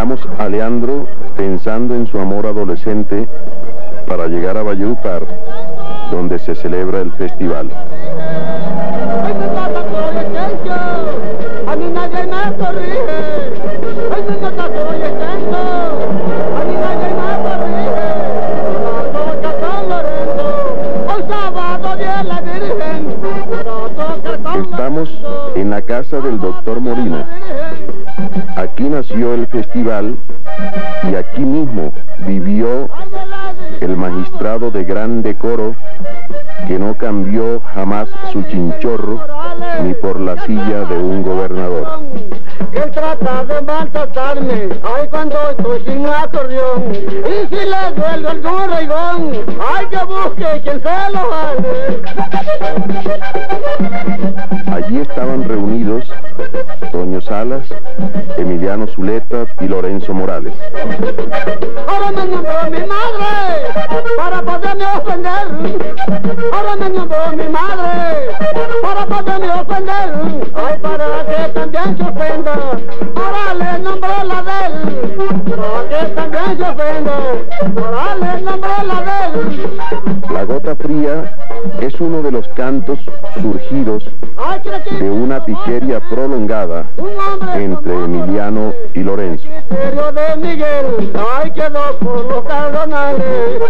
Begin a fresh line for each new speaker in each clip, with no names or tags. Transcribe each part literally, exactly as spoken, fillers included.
Dejamos a Leandro pensando en su amor adolescente para llegar a Valledupar, donde se celebra el festival.
A mí nadie me corrige, ay, no te soy extenso, a mí nadie me corrige, no toca San Lorenzo, hoy sábado de la Virgen, no toca San Lorenzo.
Estamos en la casa del doctor Molina. Aquí nació el festival y aquí mismo vivió el magistrado de gran decoro que no cambió jamás su chinchorro ni por la silla de un gobernador.
Que trata de maltratarme, ay, cuando estoy sin acordeón, y si le duele algún reigón, ay, que busque quien se lo vale.
Allí estaban reunidos Toño Salas, Emiliano Zuleta y Lorenzo Morales.
Ahora me nombró mi madre para poderme ofender. Ahora me nombró mi madre para poderme ofender. Ay, para que también se ofenda. Ahora le nombró la de él para que también se ofenda. Ahora le nombró la de él.
La Gota Fría es uno de los cantos surgidos de una piquería prolongada entre Emiliano y Lorenzo.
Misterio de Miguel, ay, quedó por los cardonales.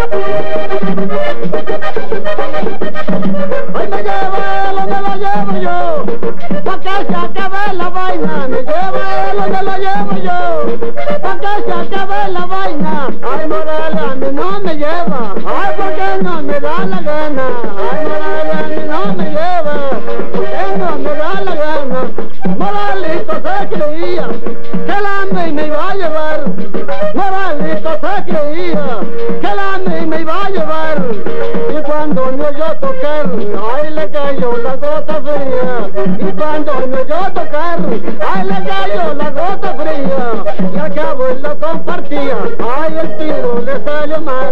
Ay, me lleva él donde lo llevo yo, pa' que se acabe la vaina. Me lleva él donde lo llevo yo, pa' que se acabe la vaina. Ay, Morales, a mí no me lleva, ay, porque no me da la gana. Ay, Morales, a mí no me lleva, porque no me da la gana. Moralito se creía que la mí me iba a llevar. Moralito se creía que la mí me iba a llevar. Y cuando me oyó tocar, ay, le cayó la gota fría. Y cuando me oyó tocar, ay, le cayó la gota fría. Y al cabo él lo compartía, ay, el tiro le salió mal.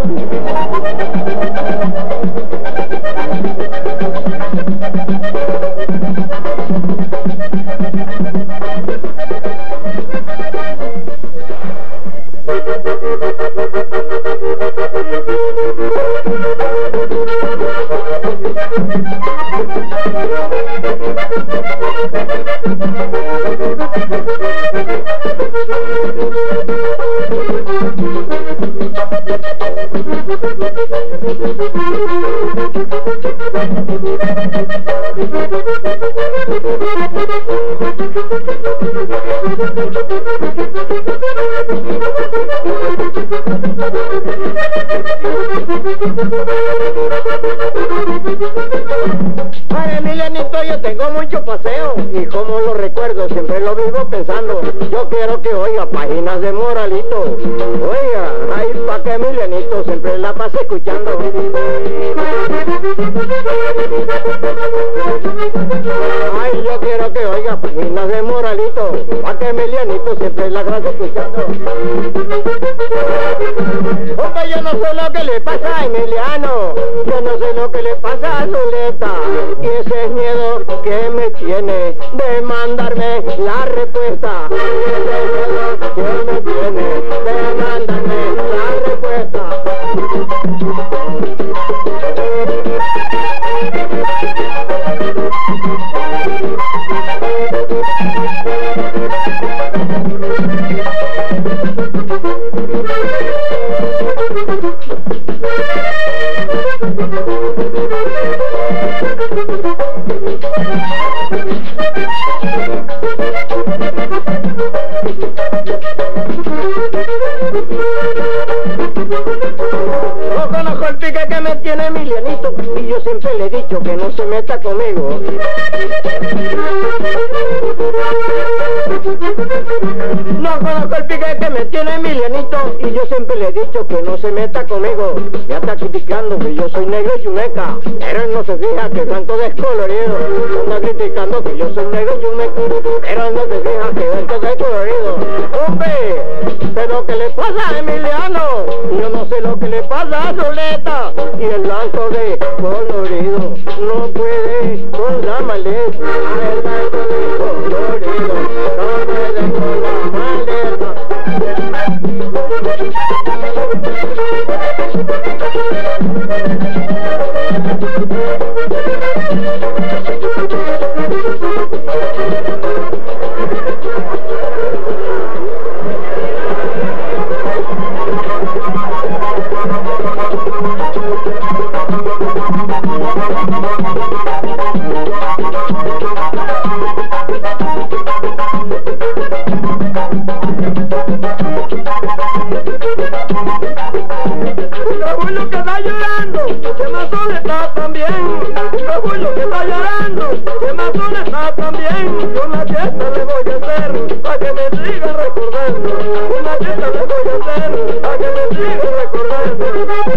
Para Emilianito yo tengo mucho paseo, y como lo recuerdo siempre lo vivo pensando. Yo quiero que oiga páginas de Moralito, oiga, ahí pa' que Emilianito siempre la pase escuchando. Ay, yo quiero que oiga páginas de Moralito, pa' que Emilianito siempre la pase escuchando. Porque yo no sé lo que le pasa a Emiliano, yo no sé lo que le pasa a Zuleta, y ese es miedo que me tiene de mandarme la respuesta. Y ese miedo que me tiene de mandarme la respuesta. No conozco el pique que me tiene Emilianito, y yo siempre le he dicho que no se meta conmigo. No conozco el pique que me tiene Emilianito, y yo siempre le he dicho que no se meta conmigo. Ya está criticando que yo soy negro y yumeca, pero él no se fija que blanco descolorido. Anda criticando que yo soy negro y yumeca, pero él no se fija que blanco descolorido. Hombre, pero ¿qué le pasa a Emiliano? Yo no sé lo que le pasa a Zuleta, y el blanco de colorido no puede con la maleta. El blanco de colorido no puede con la maleta. a hacer para que me siga recordando? Una fiesta le voy a hacer para que me siga recordando.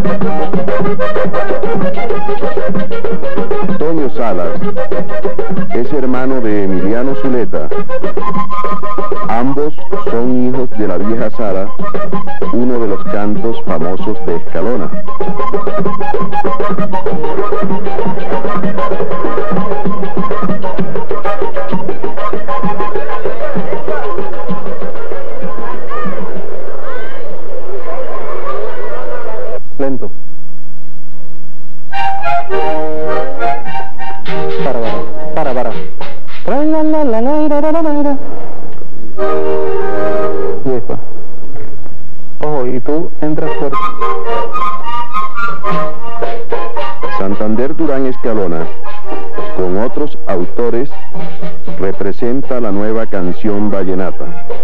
Toño Salas es hermano de Emiliano Zuleta. Ambos son hijos de la vieja Sara, uno de los cantos famosos de Escalona. Lento. Para, para, para, para. La, la, la, la, la, la, la, la. Y esta. Ojo, y tú entras fuerte. Santander Durán Escalona, con otros autores, representa la nueva canción vallenata.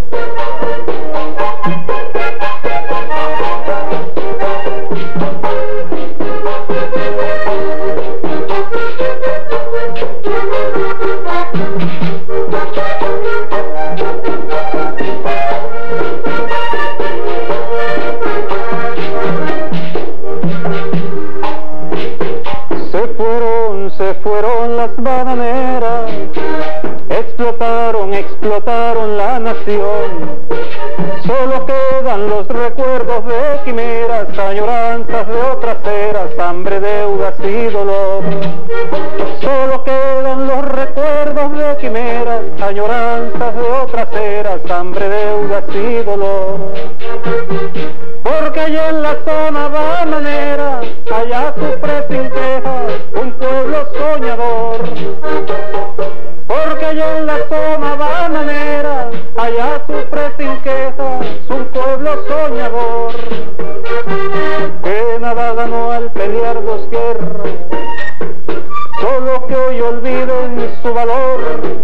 Se fueron, se fueron las bananeras, explotaron, explotaron la nación. Solo quedan los recuerdos de quimeras, añoranzas de otras eras, hambre, deudas y dolor. Solo quedan los recuerdos de quimeras, añoranzas de otras eras, hambre, deudas y dolor. Porque allá en la zona bananera, allá sufre sin quejas un pueblo soñador. Porque allá en la zona bananera, allá sufre sin quejas un pueblo soñador. Que nada ganó al pelear dos guerras, solo que hoy olviden su valor.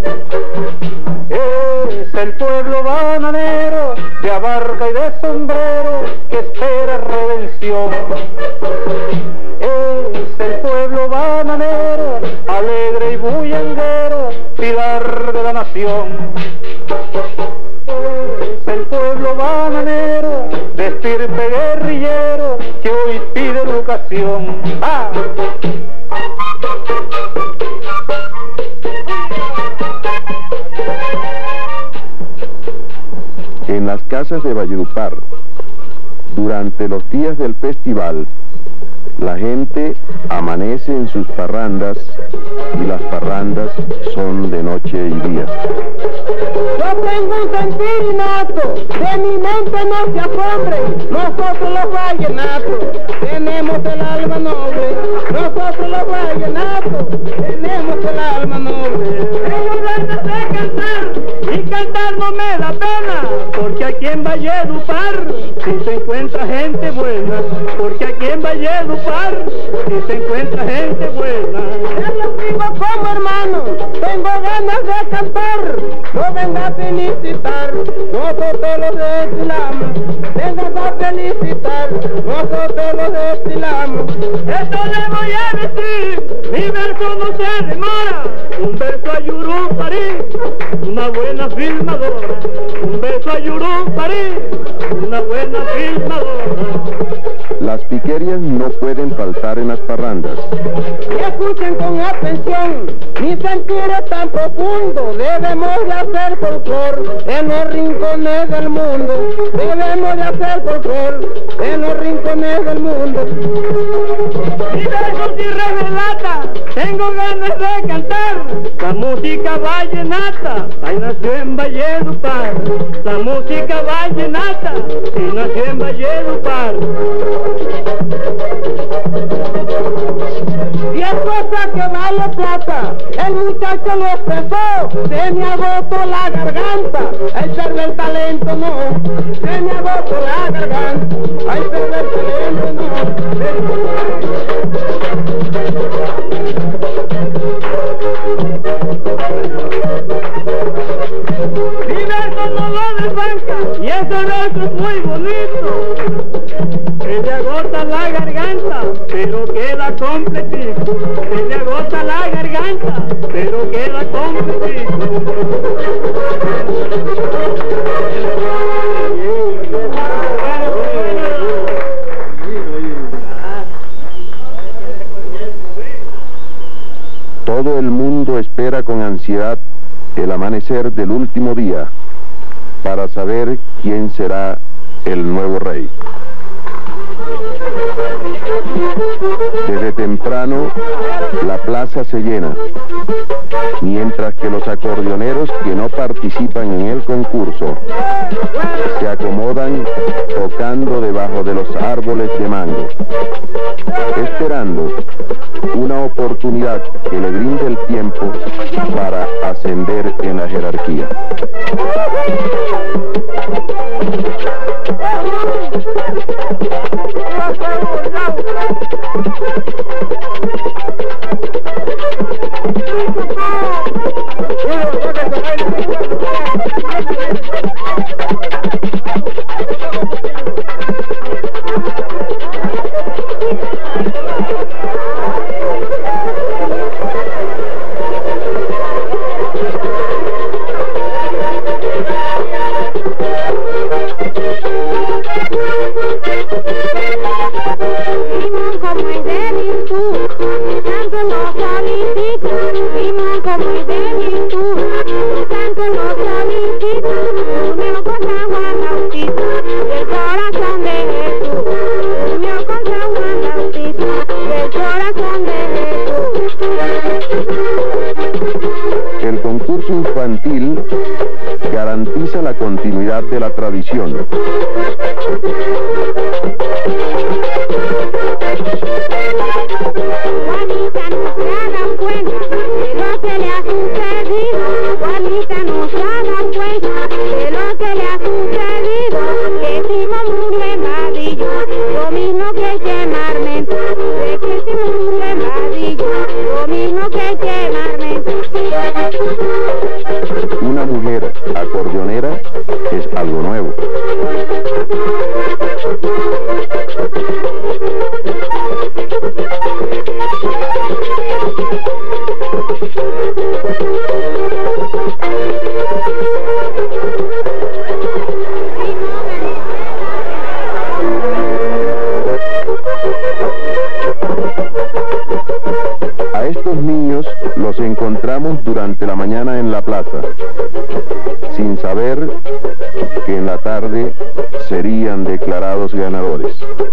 Es el pueblo bananero, de abarca y de sombrero, que espera redención. Es el pueblo bananero, alegre y bullanguero, pilar de la nación. Es el pueblo bananero, de estirpe guerrillero, que hoy pide educación. ¡Ah!
En las casas de Valledupar, durante los días del festival, la gente amanece en sus parrandas y las parrandas son de noche y día.
Yo tengo un sentir innato, de mi mente no se asombre, nosotros los vallenatos tenemos el alma noble, nosotros los vallenatos tenemos el alma noble. Tengo ganas de cantar y cantar no me da pena, porque aquí en Valledupar si se encuentra gente buena, porque aquí en Valledupar si se encuentra gente buena. Yo los digo como hermano, tengo ganas de cantar, no venga a felicitar, nosotros los destilamos, venga a felicitar, nosotros los destilamos. Esto le voy a decir, mi verso no se demora, un beso a Yurupari, una buena filmadora, un beso a Yurupari, una buena filmadora.
Las piquerías no pueden faltar en las parrandas.
Y escuchen con atención, mi sentir es tan profundo, debemos de hacer folclor en los rincones del mundo, debemos de hacer folclor en los rincones del mundo. Mi verso si relata, tengo ganas de cantar, la música vallenata, ahí nació en Valledupar, la música vallenata, ahí nació en Valledupar. Y es cosa que vale plata, el muchacho lo expresó, se me agotó la garganta, ay perder el talento no, se me agotó la garganta, ay perder el talento no. Mi verso no lo desbanca, y ese verso es muy bonito, se le agota la garganta, pero queda completito, se le agota la garganta, pero queda completito.
Todo el mundo espera con ansiedad el amanecer del último día para saber quién será el nuevo rey. Desde temprano la plaza se llena, mientras que los acordeoneros que no participan en el concurso se acomodan tocando debajo de los árboles de mango, esperando una oportunidad que le brinde el tiempo para ascender en la jerarquía. El concurso infantil garantiza la continuidad de la tradición.
Juanita no se ha dado cuenta de lo que le ha sucedido. Juanita no se ha dado cuenta de lo que le ha sucedido. Que hicimos un embadillo, lo mismo que quemarme. De que hicimos un embadillo, lo mismo que quemarme.
Una mujer acordeonera es algo nuevo. A estos niños los encontramos durante la mañana en la plaza, sin saber que en la tarde serían declarados ganadores.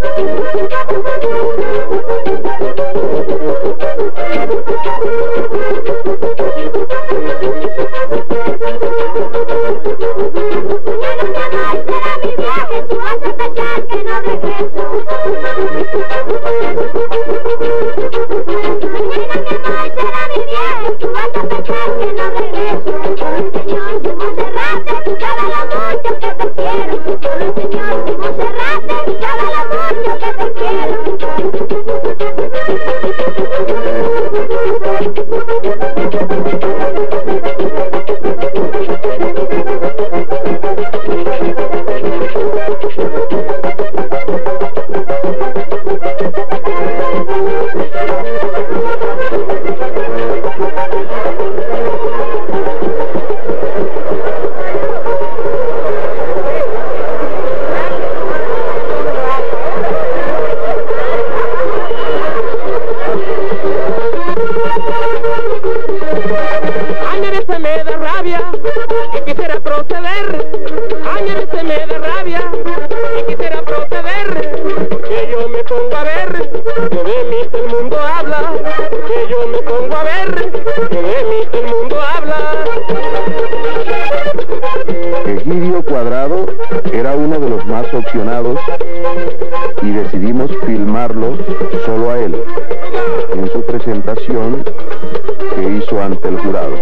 Egidio Cuadrado era uno de los más opcionados y decidimos filmarlo solo a él en su presentación que hizo ante el jurado.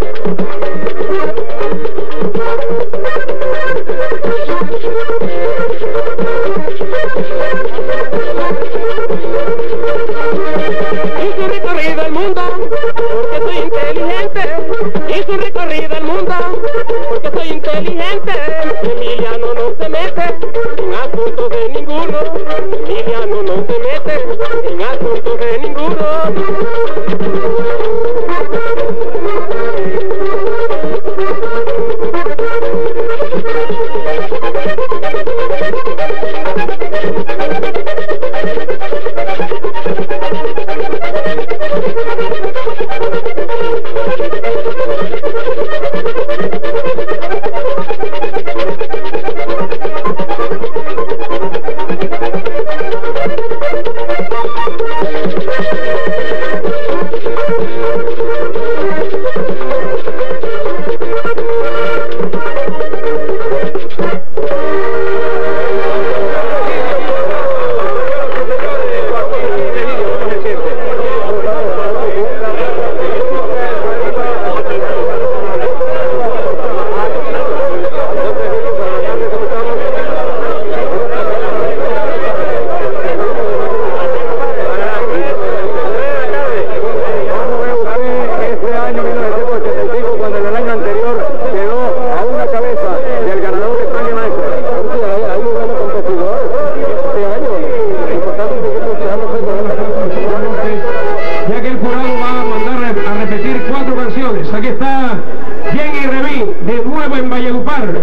Hizo recorrido el mundo porque soy inteligente. Hizo recorrido el mundo porque soy inteligente. Emiliano no se mete en asuntos de ninguno. Emiliano no se mete en asuntos de ninguno.
Thank you.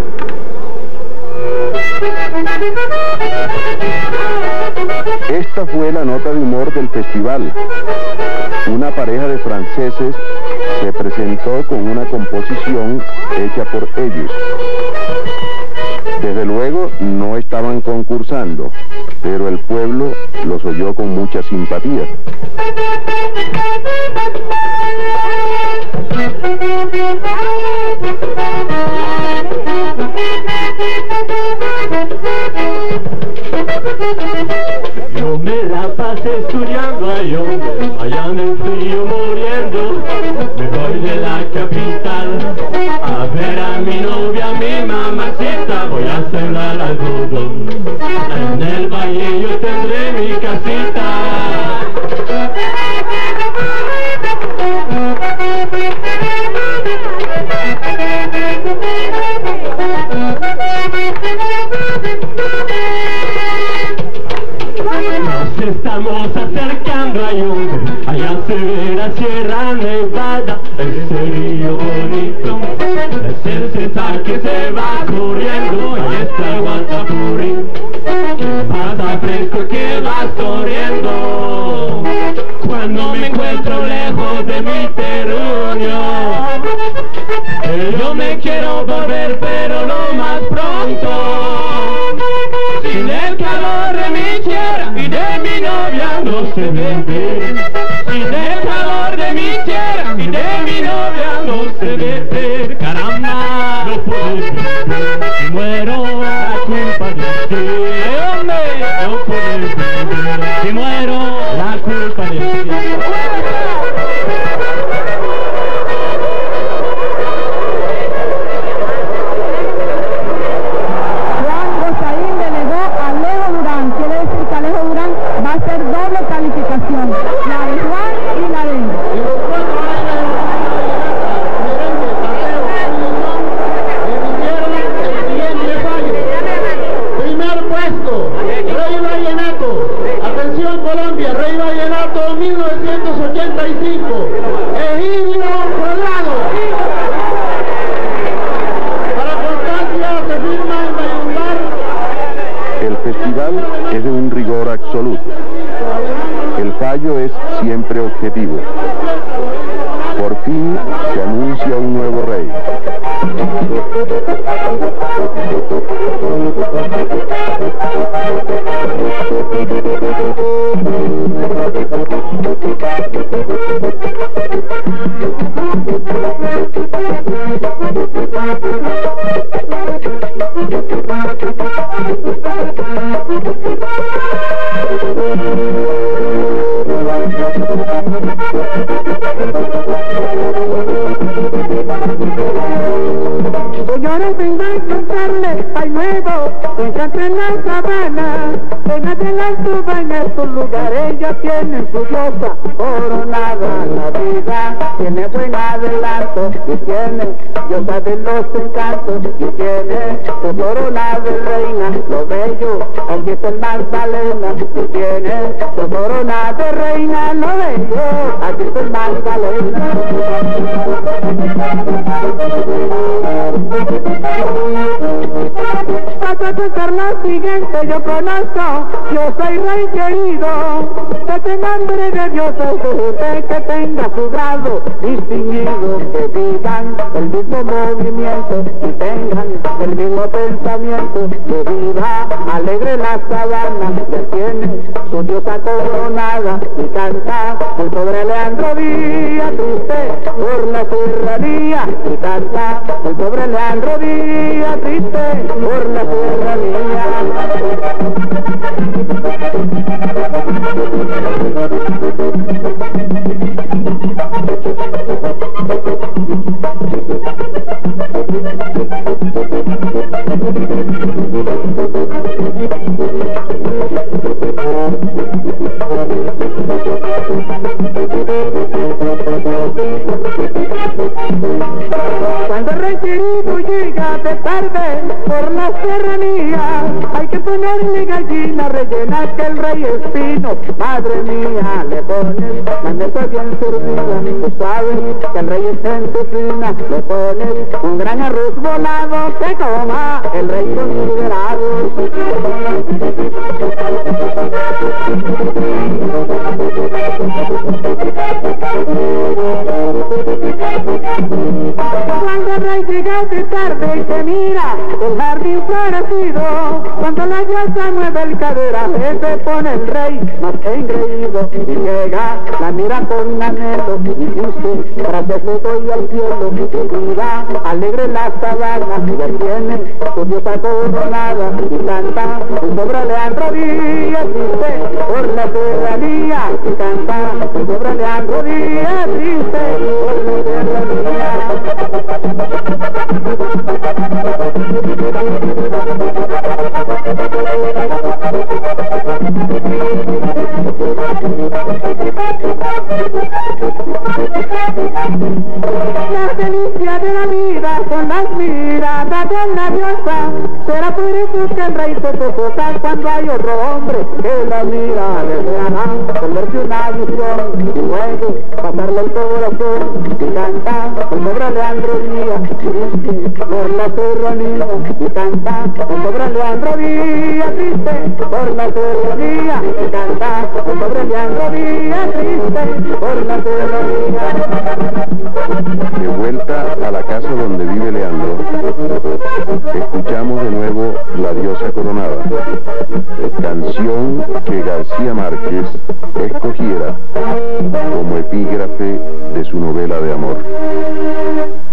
Esta fue la nota de humor del festival. Una pareja de franceses se presentó con una composición hecha por ellos. Desde luego no estaban concursando, pero el pueblo los oyó con mucha simpatía.
Yo me la pasé estudiando allá, allá en el frío muriendo. Me voy de la capital a ver a mi novia, a mi mamacita. Voy a sembrar algodón, en el valle yo tendré mi casita. Nos estamos acercando a Yunque, allá se ve la Sierra Nevada, ese río bonito, es el Cesar que se va corriendo, y está el Guatapurí, que pasa fresco que va corriendo. Cuando me encuentro lejos de mi terruño, yo me quiero volver, pero lo más pronto, sin el calor de mi tierra y de mi novia no se vende. Sin el calor de mi tierra y de mi novia no se vende. Caramba, no puedo vivir, si muero la culpa de usted. Hombre, no puedo vivir, si muero la culpa de usted.
Es de un rigor absoluto. El fallo es siempre objetivo. Por fin se anuncia un nuevo rey.
Señores, vengo a encontrarle al nuevo, que encuentra en la sabana, en adelante vaina, sus lugares ya tienen su diosa coronada. La vida tiene buen adelanto y tiene diosa de los encantos y tiene su corona de reina, lo bello, aquí está el Magdalena y tiene su corona de reina, lo bello, aquí está el Magdalena. Para contar lo siguiente yo conozco, yo soy rey querido, que tenga hambre de Dios, usted que tenga su grado distinguido, que digan el mismo movimiento y tengan el mismo pensamiento, que viva alegre la sabana, que tiene su diosa coronada y canta el pobre Leandro Díaz, triste por la serranía, y canta el pobre Leandro Díaz, triste por la serranía. Cuando el rey querido llega de tarde
tarde por la serranía hay que ponerle gallina rellena que el rey es fino. Madre mía, le pones manteca bien servida. Tú sabes que el rey es gente fina. Le pones un gran arroz volado que coma el rey considerado. Cuando el rey llega de tarde y se mira el jardín florecido, cuando la guasa mueve el cadera, se pone el rey más engreído y llega, la mira con anhelo y dice, gracias le doy al cielo, que viva alegre la sabana, ya tiene su diosa coronada y canta el sobre Leandro Díaz, dice, por la serranía, y canta el sobre Leandro Díaz, dice, por la serranía. La delicia de la vida son las miradas de la diosa, será por eso que el rey se sofoca cuando hay otro hombre que la mira, deseará volverse una visión y luego pasarle el corazón y canta el sobre Leandro Díaz, triste por la serranía, y canta el sobre Leandro Díaz, triste por la serranía, y canta el sobre Leandro Díaz, triste por la serranía.
De vuelta a la casa donde vive Leandro, escuchamos de nuevo La Diosa Coronada, canción que García Márquez escogiera como epígrafe de su novela de amor.